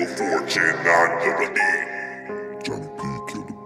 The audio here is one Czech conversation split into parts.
Kill 4G9 kill the beat. Johnny P kill the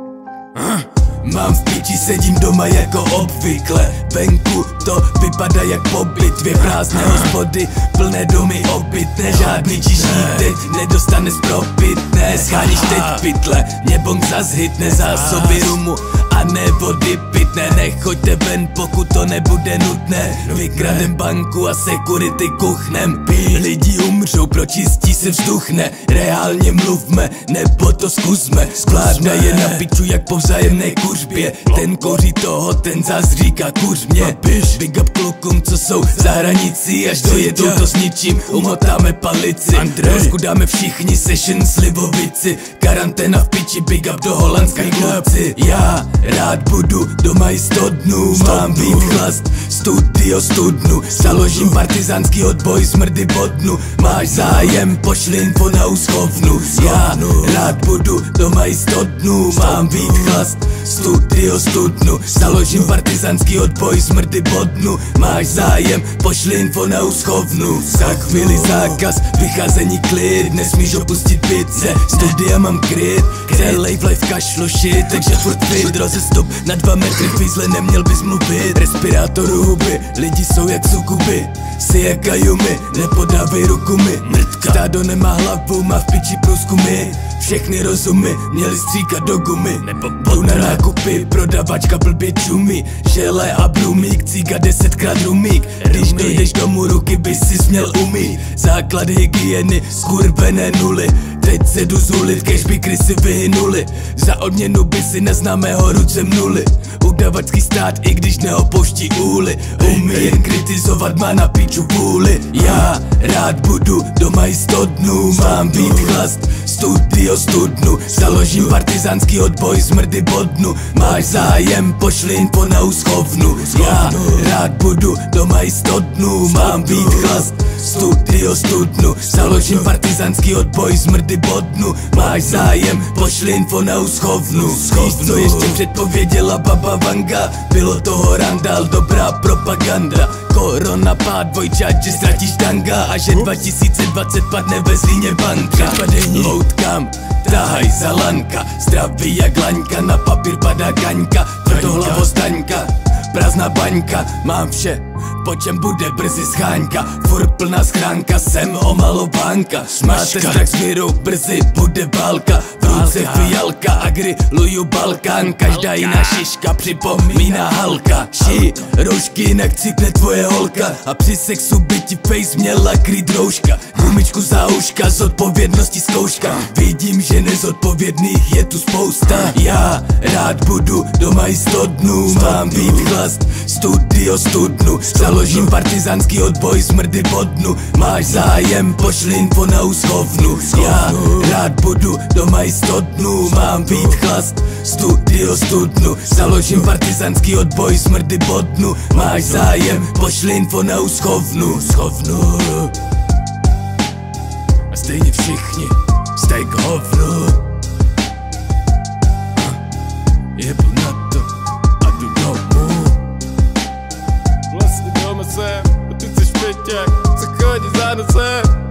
beat. Mám v piči, sedím doma jako obvykle. Venku to vypadá jak po bitvě. Prázdné hospody, plné domy obytné. Žádný čišník teď nedostane z propitné. Scháníš teď pytle, mě bong zas hitne. Zásoby rumu a ne vody pitné. Nechoďte ven, pokud to nebude nutné. Vykradem banku a security kuchnem. Lidi umřou, pročistí se vzduch, ne. Reálně mluvme, nebo to zkusme. Skládne je na piču jak po vzájemné kuřbě. Ten kouří toho, ten zas říká kuř mě. Big up klukům, co jsou za hranicí. Až dojedou to s ničím, umotáme palici. Trošku dáme všichni session slivovici. Karanténa v piči, big up do Holandska kluci. Já rád budu doma i 100 dnů. Mám být chlast, studio studnu. Založím partizánský odboj, smrdy bodnu. Máš zájem, pošli info na úschovnu. Já rád budu doma i 100 dnů. Mám být chlast, studio studnu. Založím partizánský odboj, smrdy bodnu. Máš zájem, pošli info na úschovnu. Za chvíli zákaz, vycházení klid. Nesmíš opustit pice, studia mám kryt. Celej v life kašlo shit, takže furt fit. Rozestup na 2 metry v fízle, neměl bys mluvit. Respirátoru huby, lidi jsou jak sukuby. Si jak kajumi, nepodávej ruku mi. Mrtka, stádo nemá hlavu, má v piči průzkumy. Všechny rozumy, měli stříkat do gumy. Jdu na nákupy, prodavačka blbě čumí. Žele a brumík, cíga 10krát rumík. Když dojdeš domů, ruky bys si směl umít. Základ hygieny, skurvené nuly. Teď se jdu zulit, kež by krysy vyhynuli. Za odměnu by si na známého ruce mnuli. Udavačský stát, i když neopouští úly. Umí jen kritizovat, má na piču vůli. Já rád budu doma i 100 dnů. Mám být chlast, studio studnu. Založím partizánský odboj, smrdy bodnu. Máš zájem, pošli info na úschovnu. Já rád budu doma i 100 dnů. Mám být chlast, studio studnu. Založím partizánský odboj, smrdy bodnu. Máš zájem, pošli info na úschovnu. Víš, co ještě předpověděla baba Vanga? Bylo toho randál, dobrá propaganda. Korona pád, vojčat, že ztratíš tanga. A že 2020 padne ve Zlíně banka. Loutkám, tahaj za lanka. Zdraví jak laňka, na papír padá kaňka. Tvrdohlavo staňka, prázdná baňka. Mám vše, po čem bude brzy scháňka. Furt plná schránka, jsem omalovanka. Máte strach z viru, brzy bude válka. V ruce fialka a griluju Balkán. Každá jiná šiška připomíná Halka. Roušky jinak cípne tvoje holka. A při sexu by ti face měla kryt rouška. Gumičku za uška, zodpovědnosti zkouška. Vidím, že nezodpovědných je tu spousta. Já rád budu doma i 100 dnů. Mám být chlast, studio studnu. Založím partizánský odboj, smrdy bodnu. Máš zájem, pošli info na úschovnu. Já rád budu doma i 100 dnů. Mám být chlast, studio studnu. Založím partizánský odboj, smrdy bodnu. Máš zájem, pošli info na úschovnu. A stejně všichni stej k hovnu. Jebu na to a jdu domů. Vlastně doma jsem, a ty chceš pět, co chodí za nosem.